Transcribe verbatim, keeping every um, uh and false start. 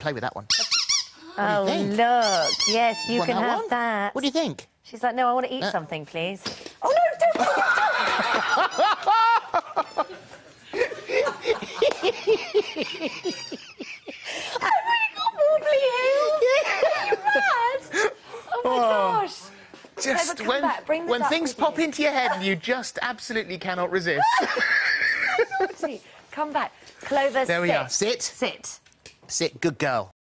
play with that one. Oh, look. Yes, you Want can that have one? that. What do you think? She's like, no, I want to eat Uh. something, please. Oh, no, don't! I've really got wobbly heels. Are you mad? Oh, my gosh. Just Clover, come when, back. Bring the when duck things with pop you. into your head and you just absolutely cannot resist. Come back. Clover, There we sit. are. Sit. Sit. Sit. Good girl.